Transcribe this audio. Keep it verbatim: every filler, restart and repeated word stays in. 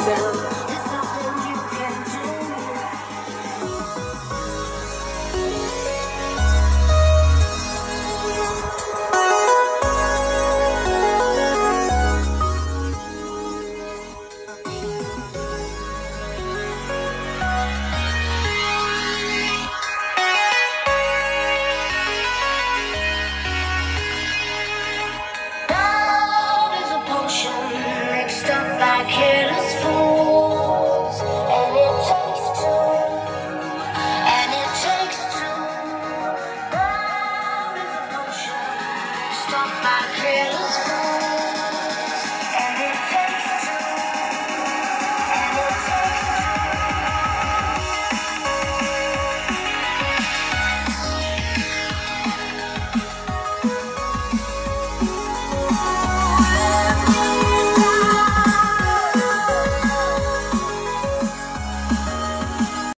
down. There's nothing you can do. Mixed up by careless fools, and it takes two, and it takes two. Love is a potion mixed up by careless fools.